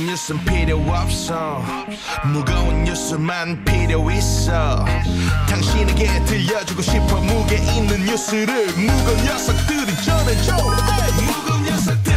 무거운 뉴스는 필요 없어. 무거운 뉴스만 필요 있어. 당신에게 들려주고 싶어. 무게 있는 뉴스를 무거운 녀석들이 전해줘. 무거운 녀석들.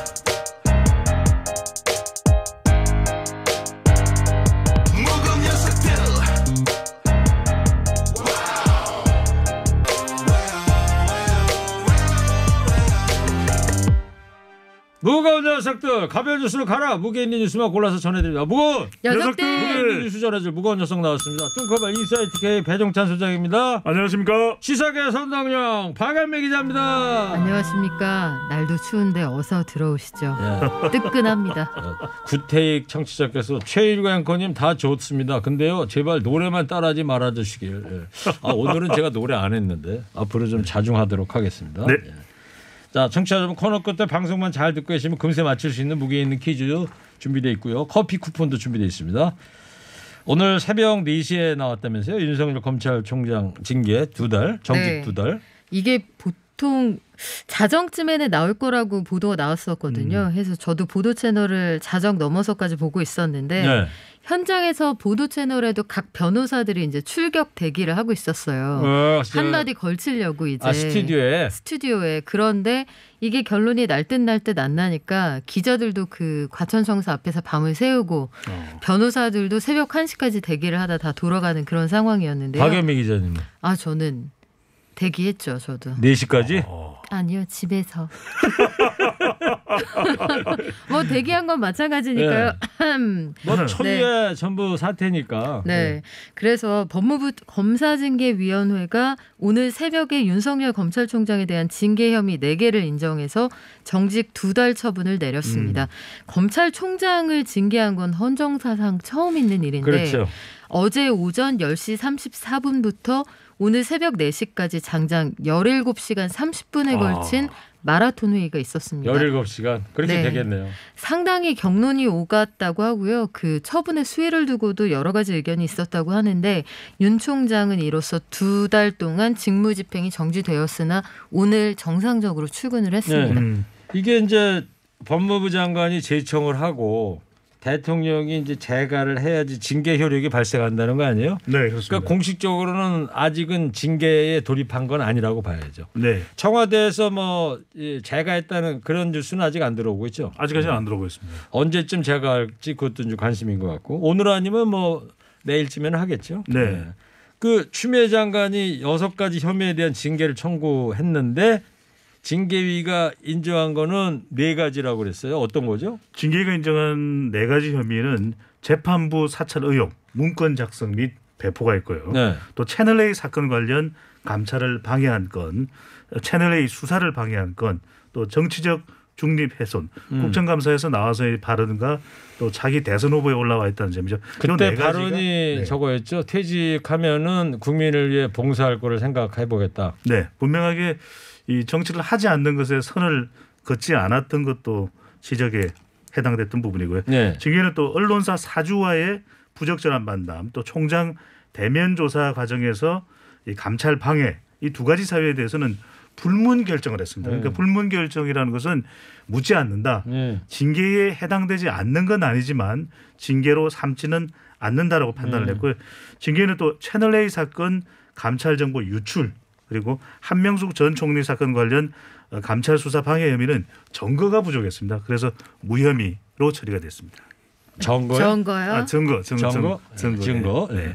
무거운 녀석들 가벼운 뉴스를 가라. 무게 있는 뉴스만 골라서 전해드립니다. 무거운 녀석들 무게 있는 뉴스 전해줄 무거운 녀석 나왔습니다. 뚱커벨 인사이트 K 배종찬 소장입니다. 안녕하십니까. 시사계 선동령 박연미 기자입니다. 안녕하십니까. 날도 추운데 어서 들어오시죠. 예. 뜨끈합니다. 구태익 청취자께서 최일구 앵커님 다 좋습니다. 근데요 제발 노래만 따라하지 말아주시길. 예. 오늘은 제가 노래 안 했는데 앞으로 좀 자중하도록 하겠습니다. 네. 예. 자, 청취자 여러분 코너 끝에 방송만 잘 듣고 계시면 금세 맞출 수 있는 무게 있는 퀴즈 준비되어 있고요. 커피 쿠폰도 준비되어 있습니다. 오늘 새벽 4시에 나왔다면서요. 윤석열 검찰총장 징계 2달, 정직 네. 2달. 이게 보통 자정쯤에는 나올 거라고 보도가 나왔었거든요. 그래서 저도 보도 채널을 자정 넘어서까지 보고 있었는데 네. 현장에서 보도 채널에도 각 변호사들이 이제 출격 대기를 하고 있었어요. 한마디 걸치려고 이제 스튜디오에. 그런데 이게 결론이 날 듯 안 나니까 기자들도 그 과천청사 앞에서 밤을 새우고 변호사들도 새벽 1시까지 대기를 하다 다 돌아가는 그런 상황이었는데요. 박연미 기자님. 저는 대기했죠. 저도. 4시까지? 아니요. 집에서. 뭐 대기한 건 마찬가지니까요. 뭐 초유의 전부 사태니까. 네. 그래서 법무부 검사징계위원회가 오늘 새벽에 윤석열 검찰총장에 대한 징계 혐의 4개를 인정해서 정직 2달 처분을 내렸습니다. 검찰총장을 징계한 건 헌정사상 처음 있는 일인데 그렇죠. 어제 오전 10시 34분부터 오늘 새벽 4시까지 장장 17시간 30분에 걸친 마라톤 회의가 있었습니다. 17시간? 그렇게 네. 되겠네요. 상당히 격론이 오갔다고 하고요. 그 처분의 수위를 두고도 여러 가지 의견이 있었다고 하는데 윤 총장은 이로써 2달 동안 직무집행이 정지되었으나 오늘 정상적으로 출근을 했습니다. 네. 이게 이제 법무부 장관이 제청을 하고 대통령이 이제 재가를 해야지 징계 효력이 발생한다는 거 아니에요? 네, 그렇습니다. 그러니까 공식적으로는 아직은 징계에 돌입한 건 아니라고 봐야죠. 네. 청와대에서 뭐 재가했다는 그런 뉴스는 아직 안 들어오고 있죠. 아직까지는 안 들어오고 있습니다. 언제쯤 재가할지 그것도 좀 관심인 것 같고 오늘 아니면 뭐 내일쯤에는 하겠죠. 네. 그 추미애 장관이 6가지 혐의에 대한 징계를 청구했는데 징계위가 인정한 거는 4가지라고 그랬어요. 어떤 거죠? 징계가 인정한 4가지 혐의는 재판부 사찰 의혹, 문건 작성 및 배포가 있고요. 네. 또 채널A 사건 관련 감찰을 방해한 건, 채널A 수사를 방해한 건, 또 정치적 중립 훼손, 국정감사에서 나와서의 발언과 또 자기 대선 후보에 올라와 있다는 점이죠. 그때 발언이 저거였죠. 퇴직하면은 국민을 위해 봉사할 거를 생각해 보겠다. 네, 분명하게 이 정치를 하지 않는 것에 선을 긋지 않았던 것도 지적에 해당됐던 부분이고요. 네. 징계는 또 언론사 사주와의 부적절한 만남, 또 총장 대면 조사 과정에서 이 감찰 방해 이 2가지 사유에 대해서는 불문 결정을 했습니다. 그러니까 불문 결정이라는 것은 묻지 않는다. 징계에 해당되지 않는 건 아니지만 징계로 삼지는 않는다라고 판단을 했고요. 징계는 또 채널A 사건 감찰 정보 유출 그리고 한명숙 전 총리 사건 관련 감찰 수사 방해 혐의는 증거가 부족했습니다. 그래서 무혐의로 처리가 됐습니다. 증거요? 증거요? 증거. 네.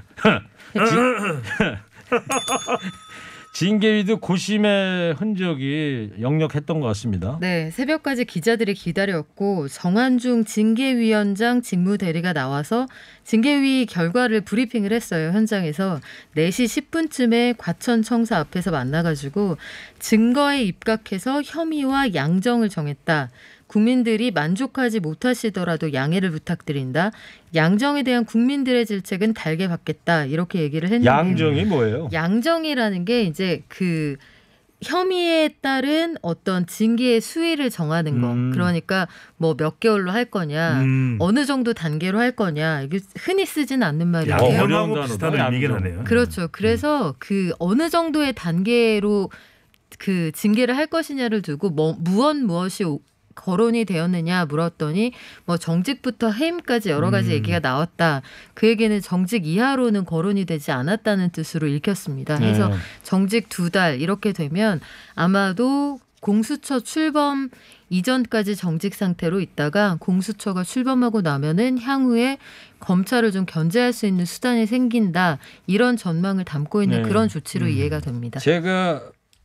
징계위도 고심의 흔적이 역력했던 것 같습니다. 네, 새벽까지 기자들이 기다렸고 정한중 징계위원장 직무대리가 나와서 징계위 결과를 브리핑을 했어요. 현장에서 4시 10분쯤에 과천청사 앞에서 만나가지고 증거에 입각해서 혐의와 양정을 정했다. 국민들이 만족하지 못하시더라도 양해를 부탁드린다. 양정에 대한 국민들의 질책은 달게 받겠다. 이렇게 얘기를 했는데 양정이 뭐예요? 양정이라는 게 이제 그 혐의에 따른 어떤 징계의 수위를 정하는 거. 그러니까 뭐 몇 개월로 할 거냐, 어느 정도 단계로 할 거냐. 이게 흔히 쓰진 않는 말이에요. 양형하고 비슷한 의미긴 하네요. 그렇죠. 그래서 그 어느 정도의 단계로 그 징계를 할 것이냐를 두고 무엇이 거론이 되었느냐 물었더니 뭐 정직부터 해임까지 여러 가지 얘기가 나왔다. 그 얘기는 정직 이하로는 거론이 되지 않았다는 뜻으로 읽혔습니다. 그래서 정직 2달 이렇게 되면 아마도 공수처 출범 이전까지 정직 상태로 있다가 공수처가 출범하고 나면은 향후에 검찰을 좀 견제할 수 있는 수단이 생긴다. 이런 전망을 담고 있는 그런 조치로 이해가 됩니다. 제가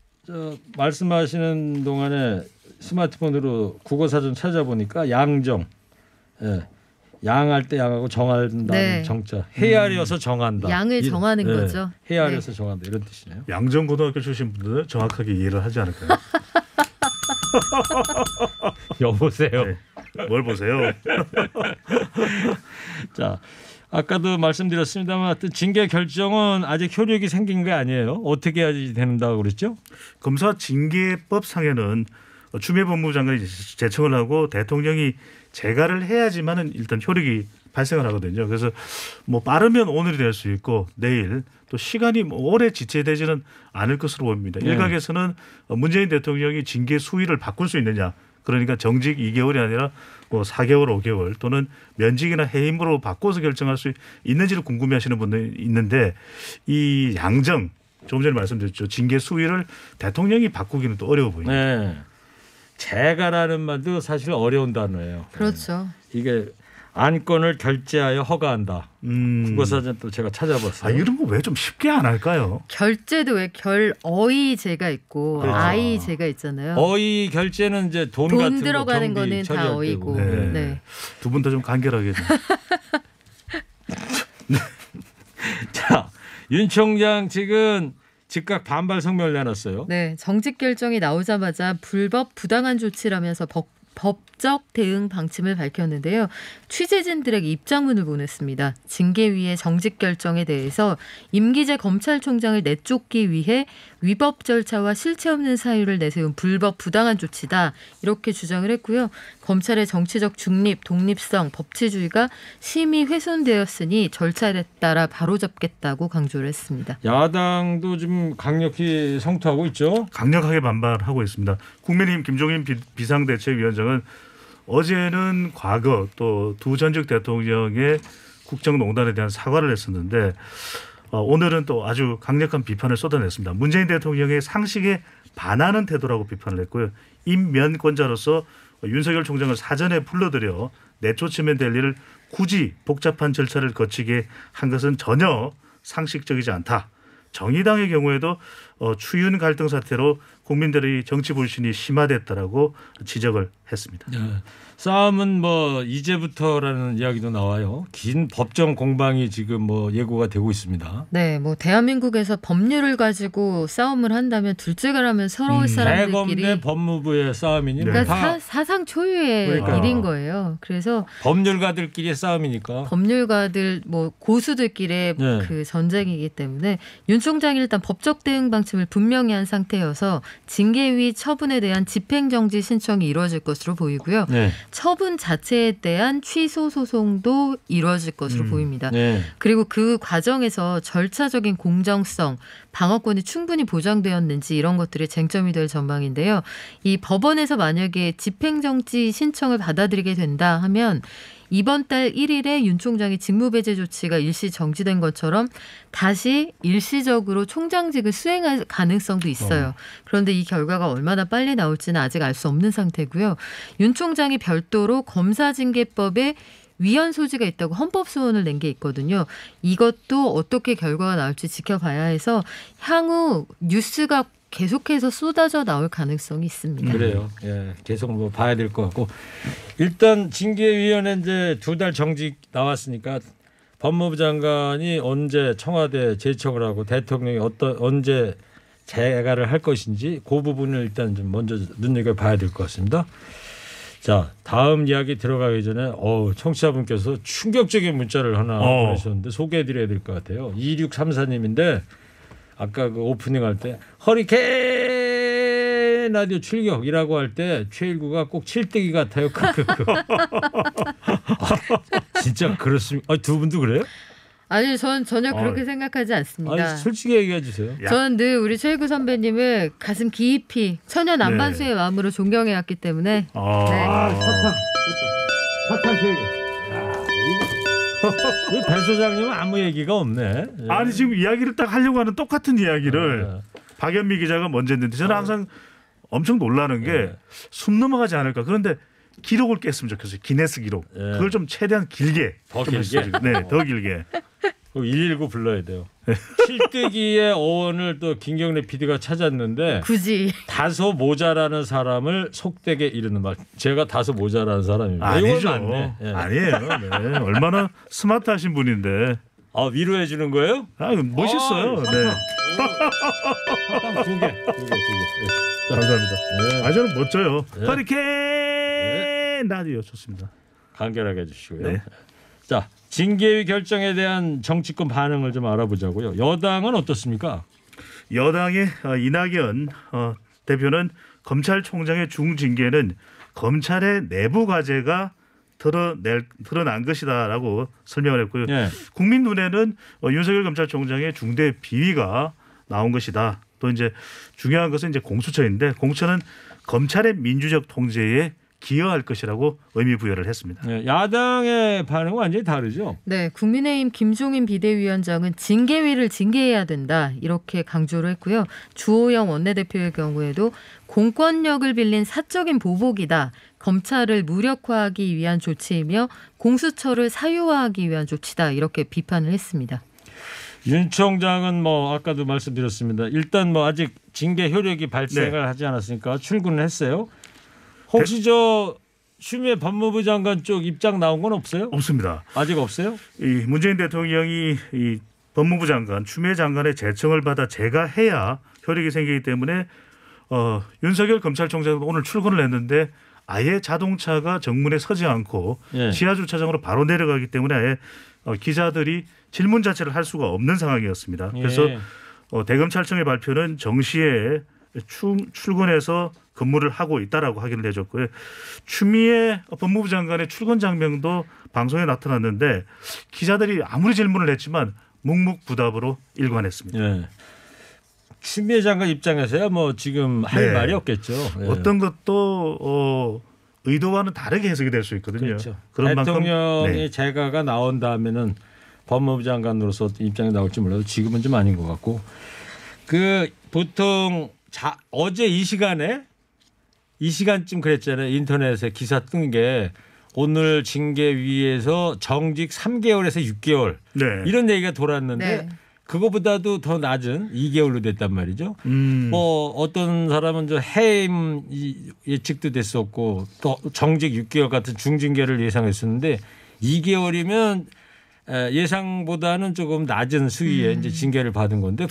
말씀하시는 동안에 스마트폰으로 국어사전 찾아보니까 양정, 예. 양할 때 양하고 정한다는 네. 정자, 헤아려서 정한다. 양을 정하는 예. 거죠. 헤아려서 정한다 이런 뜻이네요. 양정고등학교 출신 분들은 정확하게 이해를 하지 않을까요? 여보세요. 네. 뭘 보세요? 자, 아까도 말씀드렸습니다만 하여튼 징계 결정은 아직 효력이 생긴 게 아니에요. 어떻게 해야지 된다고 그랬죠? 검사 징계법 상에는 추미애 법무부 장관이 제청을 하고 대통령이 재가를 해야지만은 일단 효력이 발생을 하거든요. 그래서 뭐 빠르면 오늘이 될 수 있고 내일 또 시간이 뭐 오래 지체되지는 않을 것으로 보입니다. 일각에서는 문재인 대통령이 징계 수위를 바꿀 수 있느냐. 그러니까 정직 2개월이 아니라 뭐 4개월, 5개월 또는 면직이나 해임으로 바꿔서 결정할 수 있는지를 궁금해하시는 분들이 있는데 이 양정 조금 전에 말씀드렸죠. 징계 수위를 대통령이 바꾸기는 또 어려워 보입니다. 네. 재가라는 말도 사실 어려운 단어예요. 그렇죠. 이게 안건을 결재하여 허가한다. 국어사전 또 제가 찾아봤어요. 이런 거 왜 좀 쉽게 안 할까요? 결제도 왜 결어이제가 있고 그렇죠. 아이제가 있잖아요. 어이 결제는 이제 돈 같은 거 들어가는 경비 거는 다 처리할 어이고. 때고. 네. 네. 두 분 다 좀 간결하게 좀. 자, 윤 총장 지금 즉각 반발 성명을 내놨어요. 네, 정직 결정이 나오자마자 불법 부당한 조치라면서 법적 대응 방침을 밝혔는데요. 취재진들에게 입장문을 보냈습니다. 징계위의 정직 결정에 대해서 임기제 검찰총장을 내쫓기 위해 위법 절차와 실체 없는 사유를 내세운 불법 부당한 조치다. 이렇게 주장을 했고요. 검찰의 정치적 중립, 독립성, 법치주의가 심히 훼손되었으니 절차에 따라 바로잡겠다고 강조를 했습니다. 야당도 좀 강력히 성토하고 있죠. 강력하게 반발하고 있습니다. 국민의힘 김종인 비상대책위원장은 어제는 과거 또 두 전직 대통령의 국정농단에 대한 사과를 했었는데 오늘은 또 아주 강력한 비판을 쏟아냈습니다. 문재인 대통령의 상식에 반하는 태도라고 비판을 했고요. 임면권자로서 윤석열 총장을 사전에 불러들여 내쫓으면 될 일을 굳이 복잡한 절차를 거치게 한 것은 전혀 상식적이지 않다. 정의당의 경우에도 추윤 갈등 사태로 국민들의 정치 불신이 심화됐다라고 지적을 했습니다. 네. 싸움은 뭐 이제부터라는 이야기도 나와요. 긴 법정 공방이 지금 뭐 예고가 되고 있습니다. 네, 뭐 대한민국에서 법률을 가지고 싸움을 한다면 둘째가라면 서러울 사람들끼리 대검 대 법무부의 싸움이니 그러니까 사상 초유의 그러니까요. 일인 거예요. 그래서 법률가들끼리의 싸움이니까. 법률가들 뭐 고수들끼리의 네. 그 전쟁이기 때문에 윤 총장이 일단 법적 대응 방침을 분명히 한 상태여서 징계위 처분에 대한 집행정지 신청이 이루어질 것으로 보이고요. 네. 처분 자체에 대한 취소 소송도 이루어질 것으로 보입니다. 네. 그리고 그 과정에서 절차적인 공정성, 방어권이 충분히 보장되었는지 이런 것들이 쟁점이 될 전망인데요. 이 법원에서 만약에 집행정지 신청을 받아들이게 된다 하면 이번 달 1일에 윤 총장의 직무배제 조치가 일시 정지된 것처럼 다시 일시적으로 총장직을 수행할 가능성도 있어요. 그런데 이 결과가 얼마나 빨리 나올지는 아직 알 수 없는 상태고요. 윤 총장이 별도로 검사징계법에 위헌 소지가 있다고 헌법소원을 낸 게 있거든요. 이것도 어떻게 결과가 나올지 지켜봐야 해서 향후 뉴스가 계속해서 쏟아져 나올 가능성이 있습니다. 그래요. 예, 계속 뭐 봐야 될 것 같고 일단 징계위원회 이제 2달 정직 나왔으니까 법무부 장관이 언제 청와대 제청을 하고 대통령이 언제 재가를 할 것인지 그 부분을 일단 좀 먼저 눈여겨봐야 될 것 같습니다. 자, 다음 이야기 들어가기 전에 청취자분께서 충격적인 문자를 하나 보내셨는데 소개해드려야 될 것 같아요. 2634님인데 아까 그 오프닝 할 때 허리케인 라디오 출격이라고 할 때 최일구가 꼭 칠대기 같아요. 진짜 그렇습니까? 두 분도 그래요? 아니, 전 전혀 그렇게 생각하지 않습니다. 아니, 솔직히 얘기해 주세요. 저는 늘 우리 최일구 선배님을 가슴 깊이 천연 안반수의 마음으로 존경해왔기 때문에. 사탕 세 개. 배 소장님은 아무 얘기가 없네. 아니 지금 이야기를 딱 하려고 하는 똑같은 이야기를 박연미 기자가 먼저 했는데 저는 항상 엄청 놀라는 게 숨 넘어가지 않을까. 그런데 기록을 깼으면 좋겠어요. 기네스 기록. 그걸 좀 최대한 길게. 더 길게. 네, 더 길게. 119 불러야 돼요. 실뜨기의 어원을 또 김경래 PD가 찾았는데 굳이 다소 모자라는 사람을 속되게 이르는 말. 제가 다소 모자라는 사람입니다. 아니죠. 맞네. 예. 아니에요. 네. 얼마나 스마트하신 분인데. 아, 위로해 주는 거예요? 아, 멋있어요. 네. 사탕 두 개. 감사합니다. 네. 아, 저는 멋져요. 네. 허리케인 라디오 좋습니다. 간결하게 해주시고요. 네. 자, 징계위 결정에 대한 정치권 반응을 좀 알아보자고요. 여당은 어떻습니까? 여당의 이낙연 대표는 검찰총장의 중징계는 검찰의 내부 과제가 드러난 것이다라고 설명을 했고요. 네. 국민 눈에는 윤석열 검찰총장의 중대 비위가 나온 것이다. 또 이제 중요한 것은 이제 공수처인데 공수처는 검찰의 민주적 통제에 기여할 것이라고 의미 부여를 했습니다. 네, 야당의 반응은 완전히 다르죠. 네, 국민의힘 김종인 비대위원장은 징계위를 징계해야 된다 이렇게 강조를 했고요. 주호영 원내대표의 경우에도 공권력을 빌린 사적인 보복이다. 검찰을 무력화하기 위한 조치이며 공수처를 사유화하기 위한 조치다 이렇게 비판을 했습니다. 윤 총장은 뭐 아까도 말씀드렸습니다. 일단 뭐 아직 징계 효력이 발생을 하지 않았으니까 출근을 했어요. 혹시 저 추미애 법무부 장관 쪽 입장 나온 건 없어요? 없습니다. 아직 없어요? 이 문재인 대통령이 이 법무부 장관 추미애 장관의 제청을 받아 제가해야 효력이 생기기 때문에 윤석열 검찰총장도 오늘 출근을 했는데 아예 자동차가 정문에 서지 않고 지하 주차장으로 바로 내려가기 때문에 아예 기자들이 질문 자체를 할 수가 없는 상황이었습니다. 그래서 대검찰청의 발표는 정시에 출근해서 근무를 하고 있다라고 확인을 해줬고요. 추미애 법무부 장관의 출근 장면도 방송에 나타났는데 기자들이 아무리 질문을 했지만 묵묵부답으로 일관했습니다. 네. 추미애 장관 입장에서야 뭐 지금 할 말이 없겠죠. 네. 어떤 것도 의도와는 다르게 해석이 될 수 있거든요. 그렇죠. 그런 대통령의 재가가 나온 다음에는 법무부 장관으로서 입장이 나올지 몰라도 지금은 좀 아닌 것 같고 보통 어제 이 시간쯤 그랬잖아요. 인터넷에 기사 뜬 게 오늘 징계위에서 정직 3개월에서 6개월 이런 얘기가 돌았는데 그거보다도 더 낮은 2개월로 됐단 말이죠. 뭐 어떤 사람은 저 해임 예측도 됐었고 또 정직 6개월 같은 중징계를 예상했었는데 2개월이면 예상보다는 조금 낮은 수위의 이제 징계를 받은 건데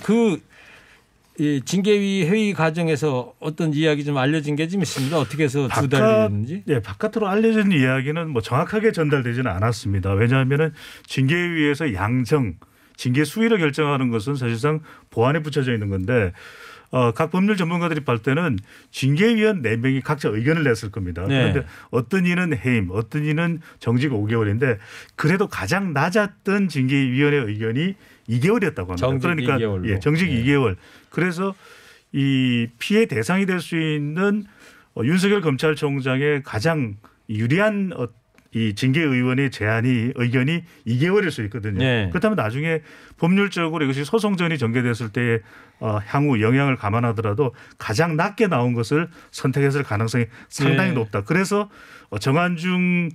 이 징계위 회의 과정에서 어떤 이야기 좀 알려진 게 좀 있습니다. 어떻게 해서 두 달이 됐는지? 네, 바깥으로 알려진 이야기는 뭐 정확하게 전달되지는 않았습니다. 왜냐하면은 징계위에서 양정, 징계 수위를 결정하는 것은 사실상 보안에 붙여져 있는 건데 각 법률 전문가들이 볼 때는 징계위원 4명이 각자 의견을 냈을 겁니다. 그런데 어떤 이는 해임, 어떤 이는 정직 5개월인데 그래도 가장 낮았던 징계위원의 의견이 2개월이었다고 합니다. 정직 그러니까 2개월로. 정직 2개월. 그래서 이 피해 대상이 될 수 있는 윤석열 검찰총장의 가장 유리한 이 징계의원의 의견이 2개월일 수 있거든요. 그렇다면 나중에 법률적으로 이것이 소송전이 전개됐을 때 향후 영향을 감안하더라도 가장 낮게 나온 것을 선택했을 가능성이 상당히 높다. 그래서 정한중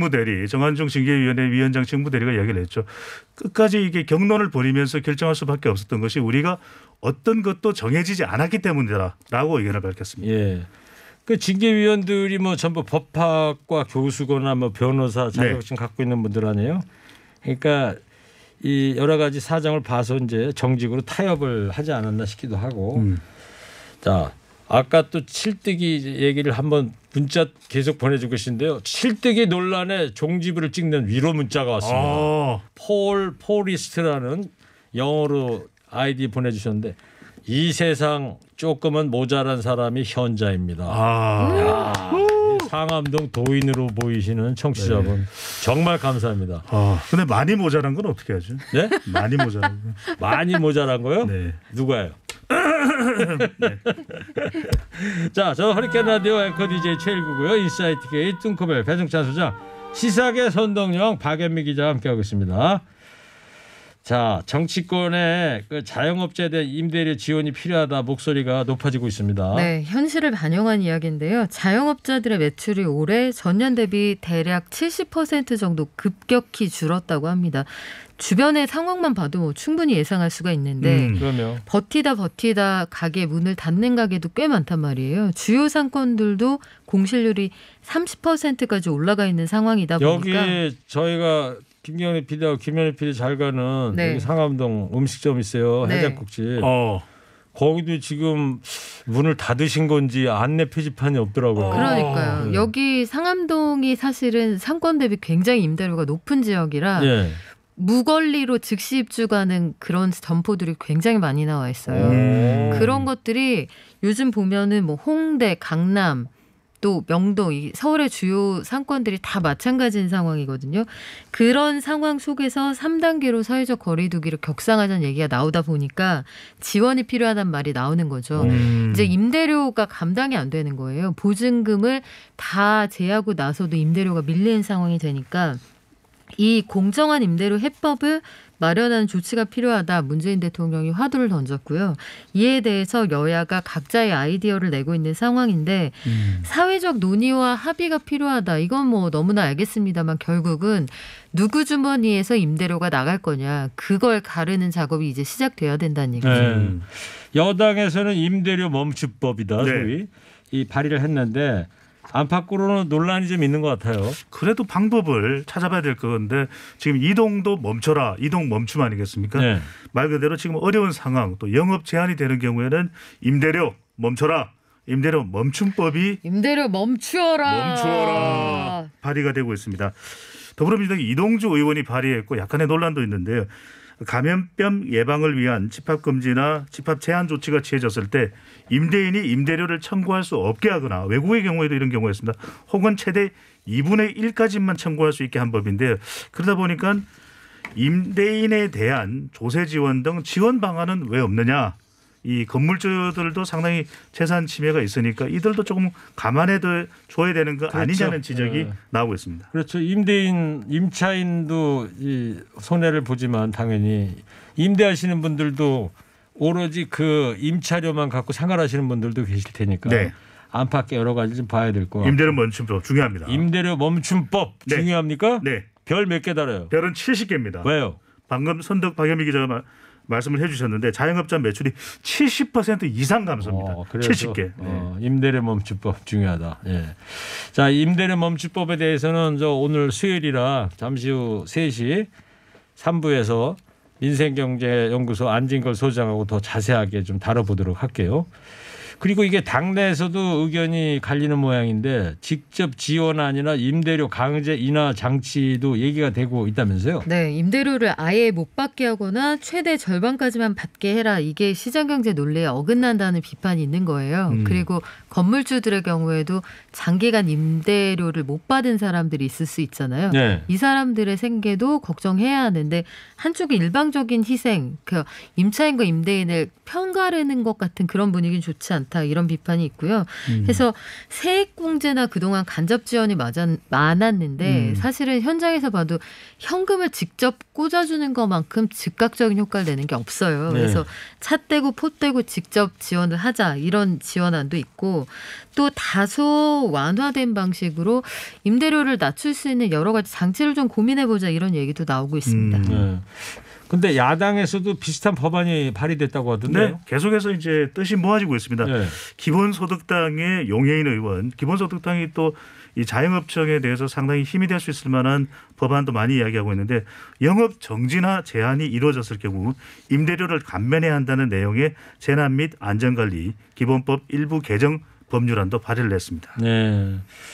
징계위원회 위원장 직무대리가 이야기를 했죠. 끝까지 이게 경론을 벌이면서 결정할 수밖에 없었던 것이 우리가 어떤 것도 정해지지 않았기 때문이다라고 의견을 밝혔습니다. 그 징계위원들이 뭐 전부 법학과 교수거나 뭐 변호사 자격증 갖고 있는 분들 아니에요. 그러니까 이 여러 가지 사정을 봐서 이제 정직으로 타협을 하지 않았나 싶기도 하고. 자, 아까 또 칠뜨기 얘기를 한번 문자 계속 보내주고 계신데요. 칠뜨기 논란에 종지부를 찍는 위로 문자가 왔습니다. 폴 포리스트라는 영어로 아이디 보내주셨는데 이 세상 조금은 모자란 사람이 현자입니다. 상암동 도인으로 보이시는 청취자분 정말 감사합니다. 근데 많이 모자란 건 어떻게 하죠? 네? 많이 모자란 건. 많이 모자란 거요? 네. 누가요? 자, 저 허리케인 라디오 앵커 DJ 최일구고요. 인사이트 K 뚱커벨 배정찬 소장, 시사계 선동영 박연미 기자와 함께하고 있습니다. 자, 정치권에 그 자영업자에 대한 임대료 지원이 필요하다 목소리가 높아지고 있습니다. 네, 현실을 반영한 이야기인데요. 자영업자들의 매출이 올해 전년 대비 대략 70% 정도 급격히 줄었다고 합니다. 주변의 상황만 봐도 뭐 충분히 예상할 수가 있는데 그럼요. 버티다 가게 문을 닫는 가게도 꽤 많단 말이에요. 주요 상권들도 공실률이 30%까지 올라가 있는 상황이다 보니까 여기 저희가 김경래 PD하고 김현희 PD 잘 가는 네. 여기 상암동 음식점 있어요. 네. 해장국집. 거기도 지금 문을 닫으신 건지 안내 표지판이 없더라고요. 그러니까요. 여기 상암동이 사실은 상권 대비 굉장히 임대료가 높은 지역이라 예. 무권리로 즉시 입주가는 그런 점포들이 굉장히 많이 나와 있어요. 그런 것들이 요즘 보면은 뭐 홍대, 강남, 또 명동, 이 서울의 주요 상권들이 다 마찬가지인 상황이거든요. 그런 상황 속에서 3단계로 사회적 거리 두기를 격상하자는 얘기가 나오다 보니까 지원이 필요하다는 말이 나오는 거죠. 이제 임대료가 감당이 안 되는 거예요. 보증금을 다 제하고 나서도 임대료가 밀리는 상황이 되니까 이 공정한 임대료 해법을 마련하는 조치가 필요하다. 문재인 대통령이 화두를 던졌고요. 이에 대해서 여야가 각자의 아이디어를 내고 있는 상황인데 사회적 논의와 합의가 필요하다. 이건 뭐 너무나 알겠습니다만 결국은 누구 주머니에서 임대료가 나갈 거냐. 그걸 가르는 작업이 이제 시작돼야 된다는 얘기죠. 네. 여당에서는 임대료 멈춤법이다. 네. 소위 이 발의를 했는데 안팎으로는 논란이 좀 있는 것 같아요. 그래도 방법을 찾아봐야 될 건데 지금 이동도 멈춰라. 이동 멈춤 아니겠습니까? 네. 말 그대로 지금 어려운 상황 또 영업 제한이 되는 경우에는 임대료 멈춰라. 임대료 멈춤법이 임대료 멈추어라. 발의가 되고 있습니다. 더불어민주당 이동주 의원이 발의했고 약간의 논란도 있는데요. 감염병 예방을 위한 집합금지나 집합 제한 조치가 취해졌을 때 임대인이 임대료를 청구할 수 없게 하거나 외국의 경우에도 이런 경우가 있습니다. 혹은 최대 2분의 1까지만 청구할 수 있게 한 법인데요. 그러다 보니까 임대인에 대한 조세 지원 등 지원 방안은 왜 없느냐. 이 건물주들도 상당히 재산 침해가 있으니까 이들도 조금 감안해 줘야 되는 거 그렇죠. 아니냐는 지적이 나오고 있습니다. 그렇죠. 임차인도 이 손해를 보지만 당연히 임대하시는 분들도 오로지 그 임차료만 갖고 생활하시는 분들도 계실 테니까 네. 안팎 여러 가지 좀 봐야 될 거. 임대료 멈춤법 중요합니다. 임대료 멈춤법 네. 중요합니까? 네. 별 몇 개 달아요? 별은 70개입니다. 왜요? 방금 선덕 박연미 기자가 말씀을 해주셨는데 자영업자 매출이 70% 이상 감소입니다. 그래서, 70개. 임대료 멈춤법 중요하다. 예. 자, 임대료 멈춤법에 대해서는 저 오늘 수요일이라 잠시 후 3시 3부에서 민생경제연구소 안진걸 소장하고 더 자세하게 좀 다뤄보도록 할게요. 그리고 이게 당내에서도 의견이 갈리는 모양인데 직접 지원안이나 임대료 강제 인하 장치도 얘기가 되고 있다면서요? 네, 임대료를 아예 못 받게 하거나 최대 절반까지만 받게 해라. 이게 시장경제 논리에 어긋난다는 비판이 있는 거예요. 그리고 건물주들의 경우에도 장기간 임대료를 못 받은 사람들이 있을 수 있잖아요. 네. 이 사람들의 생계도 걱정해야 하는데 한쪽의 일방적인 희생, 그 임차인과 임대인을 편가르는 것 같은 그런 분위기는 좋지 않다. 이런 비판이 있고요. 그래서 세액공제나 그동안 간접 지원이 많았는데 사실은 현장에서 봐도 현금을 직접 꽂아주는 것만큼 즉각적인 효과를 내는 게 없어요. 네. 그래서 차 떼고 포 떼고 직접 지원을 하자 이런 지원안도 있고 또 다소 완화된 방식으로 임대료를 낮출 수 있는 여러 가지 장치를 좀 고민해보자 이런 얘기도 나오고 있습니다. 네. 근데 야당에서도 비슷한 법안이 발의됐다고 하던데요. 네, 계속해서 이제 뜻이 모아지고 있습니다. 네. 기본소득당의 용해인 의원, 기본소득당이 또 이 자영업청에 대해서 상당히 힘이 될 수 있을 만한 법안도 많이 이야기하고 있는데 영업 정지나 제한이 이루어졌을 경우 임대료를 감면해야 한다는 내용의 재난 및 안전관리 기본법 일부 개정 법률안도 발의를 했습니다. 네.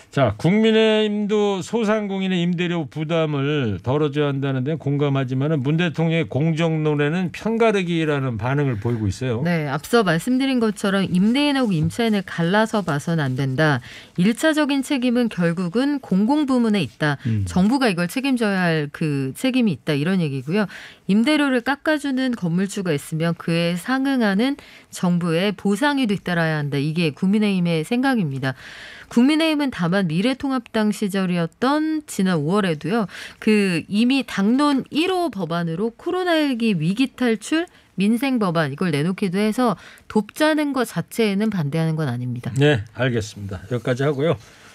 자, 국민의힘도 소상공인의 임대료 부담을 덜어줘야 한다는 데 공감하지만 문 대통령의 공정론에는 편가르기라는 반응을 보이고 있어요. 네, 앞서 말씀드린 것처럼 임대인하고 임차인을 갈라서 봐서는 안 된다. 1차적인 책임은 결국은 공공부문에 있다. 정부가 이걸 책임져야 할 그 책임이 있다. 이런 얘기고요. 임대료를 깎아주는 건물주가 있으면 그에 상응하는 정부의 보상이 뒤따라야 한다. 이게 국민의힘의 생각입니다. 국민의힘은 다만 미래통합당 시절이었던 지난 5월에도요. 그 이미 당론 1호 법안으로 코로나19 위기 탈출 민생 법안 이걸 내놓기도 해서 돕자는 것 자체에는 반대하는 건 아닙니다. 네, 알겠습니다. 여기까지 하고요.